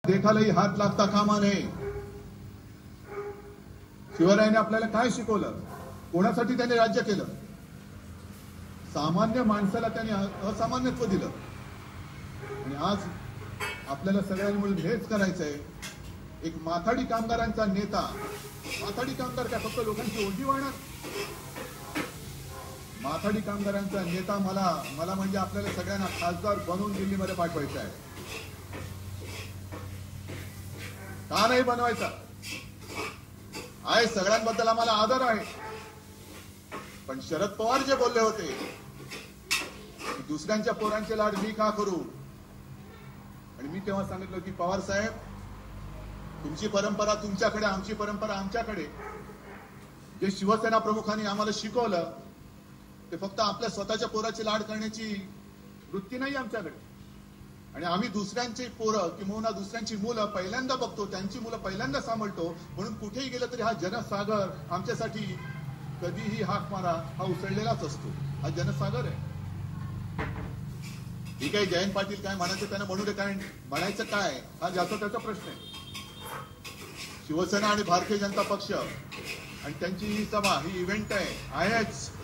देखालाही हात लागता कामा नये. शिवरायांनी आपल्याला काय शिकवलं, कोणासाठी त्यांनी राज्य केलं? सामान्य माणसाला त्यांनी असामान्यत्व दिलं. आणि आज आपल्याला सगळ्यांनी मिळून हेच करायचंय. एक माथाडी कामगारांचा नेता, माथाडी कामगार काय फक्त लोकांची ओढी वाढणार? माथाडी कामगारांचा नेता मला म्हणजे आपल्याला सगळ्यांना खासदार बनवून दिल्लीमध्ये पाठवायचा आहे. का नाही बनवायचा? आहे, सगळ्यांबद्दल आम्हाला आदर आहे. पण शरद पवार जे बोलले होते की दुसऱ्यांच्या पोरांचे लाड मी का करू, आणि मी तेव्हा सांगितलं की पवार साहेब, तुमची परंपरा तुमच्याकडे, आमची परंपरा आमच्याकडे. जे शिवसेना प्रमुखांनी आम्हाला शिकवलं ते फक्त आपल्या स्वतःच्या पोराची लाड करण्याची वृत्ती नाही आमच्याकडे. आणि आम्ही दुसऱ्यांची पोरं किंवा दुसऱ्यांची मुलं पहिल्यांदा बघतो, त्यांची मुलं पहिल्यांदा सांभाळतो. म्हणून कुठेही गेलं तरी हा जनसागर आमच्यासाठी कधीही हाक मारा हा उसळलेलाच असतो. हा जनसागर आहे. ठीक आहे, जयंत पाटील काय म्हणायचं त्यांना म्हणू दे, काय म्हणायचं काय हा ज्याचा त्याचा प्रश्न आहे. शिवसेना आणि भारतीय जनता पक्ष आणि त्यांची ही सभा, ही इव्हेंट आहेच.